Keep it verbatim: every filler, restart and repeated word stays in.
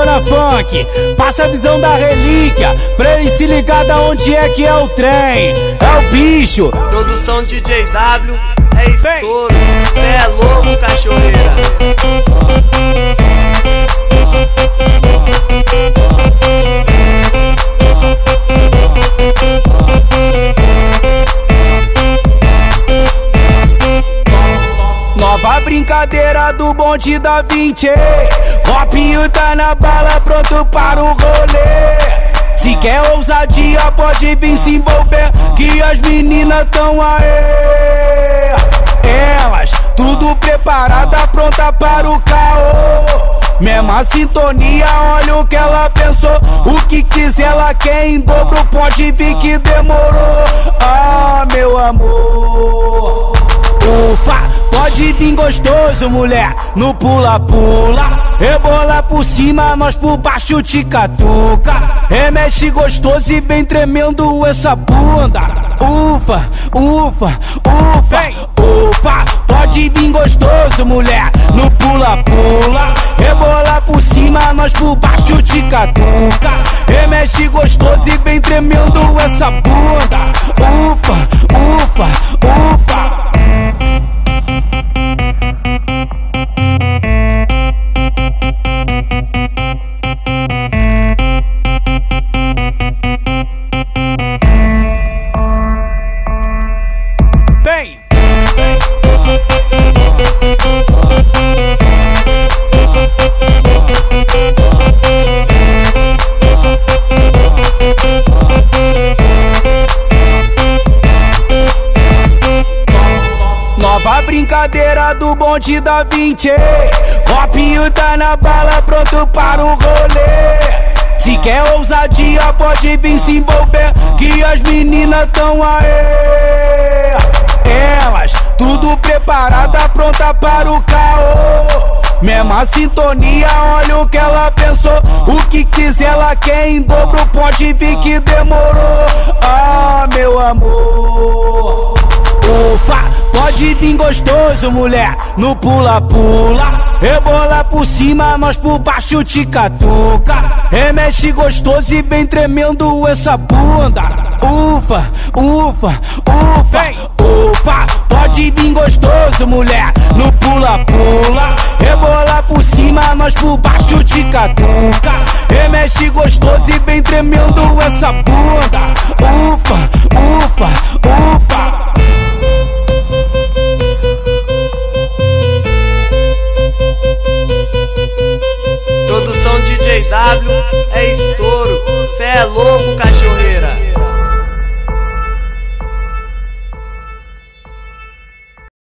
Detona Funk, passa a visão da relíquia, pra ele se ligar da onde é que é o trem. É o bicho. Produção D J W, é estouro. Cê é louco, cachoeira. Nova brincadeira do bonde da vinte. Copinho tá na bala, pronto para o rolê. Se quer ousadia, pode vir se envolver, que as meninas tão aê. Elas, tudo preparada, pronta para o caô. Mesma sintonia, olha o que ela pensou. O que quiser ela quer em dobro, pode vir que demorou. Ah, meu amor, ufa, pode vir gostoso, mulher, no pula-pula. Rebola por cima, nós por baixo te catuca. Remexe gostoso e vem tremendo essa bunda. Ufa, ufa, ufa, ufa. Pode vir gostoso, mulher, no pula-pula. Rebola por cima, nós por baixo te catuca. Remexe gostoso e vem tremendo essa bunda. Ufa, ufa, ufa. Bem, nova brincadeira do bonde da vinte. Copinho tá na bala, pronto para o rolê. Se quer ousadia, pode vir se envolver, que as meninas tão aê. Elas, tudo preparada, pronta para o caô. Mesma sintonia, olha o que ela pensou. O que quiser ela quer em dobro, pode vir que demorou. Ah, meu amor, ufa, pode vir gostoso, mulher, no pula-pula. Rebola por cima, nós por baixo te catuca. Remexe gostoso e vem tremendo essa bunda. Ufa, ufa, ufa, ufa. Pode vir gostoso, mulher, no pula-pula. Rebola por cima, nós por baixo te catuca. Remexe gostoso e vem tremendo essa bunda. Ufa, ufa, ufa.